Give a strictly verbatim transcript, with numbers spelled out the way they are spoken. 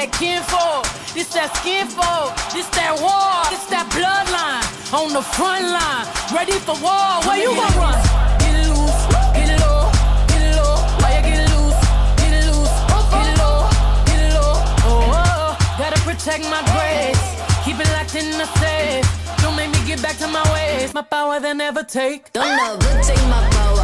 that kinfolk, this that skinfolk, this that war, this that bloodline. On the front line, ready for war. Where you gonna run? Get loose, get low, get low. Why you get loose, get loose, get low, get low. Oh, oh, gotta protect my grace, keep it locked in the safe. Don't make me get back to my ways. My power they never take. Don't never take my power.